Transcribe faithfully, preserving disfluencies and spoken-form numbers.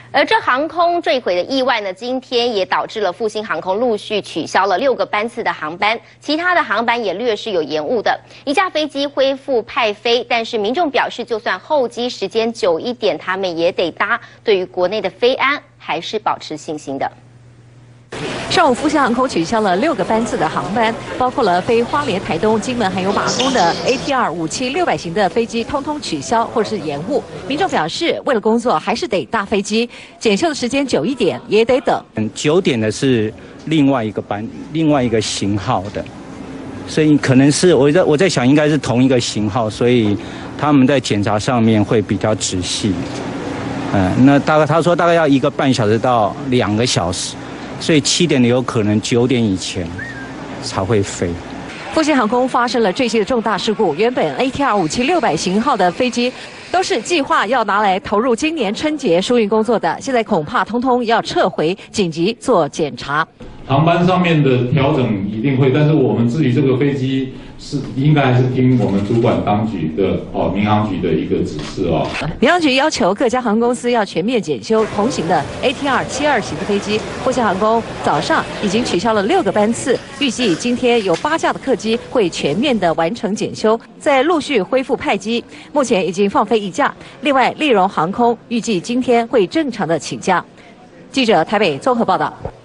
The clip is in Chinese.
而这航空坠毁的意外呢，今天也导致了复兴航空陆续取消了六个班次的航班，其他的航班也略是有延误的。一架飞机恢复派飞，但是民众表示，就算候机时间久一点，他们也得搭。对于国内的飞安，还是保持信心的。 上午，复兴航空取消了六个班次的航班，包括了飞花莲、台东、金门还有马公的 A T R 五七六百型的飞机，通通取消或是延误。民众表示，为了工作还是得搭飞机，检修的时间久一点也得等。 九点的是另外一个班、另外一个型号的，所以可能是我在我在想，应该是同一个型号，所以他们在检查上面会比较仔细。嗯，那大概他说大概要一个半小时到两个小时。 所以七点的有可能九点以前才会飞。 复兴航空发生了坠机的重大事故，原本 A T R 五七六百型号的飞机都是计划要拿来投入今年春节疏运工作的，现在恐怕通通要撤回，紧急做检查。 航班上面的调整一定会，但是我们至于这个飞机是应该还是听我们主管当局的哦，民航局的一个指示哦。 民航局要求各家航空公司要全面检修同型的 A T R 七二型的飞机。复兴航空早上已经取消了六个班次，预计今天有八架的客机会全面的完成检修，再陆续恢复派机。目前已经放飞一架，另外立荣航空预计今天会正常的起降。记者台北综合报道。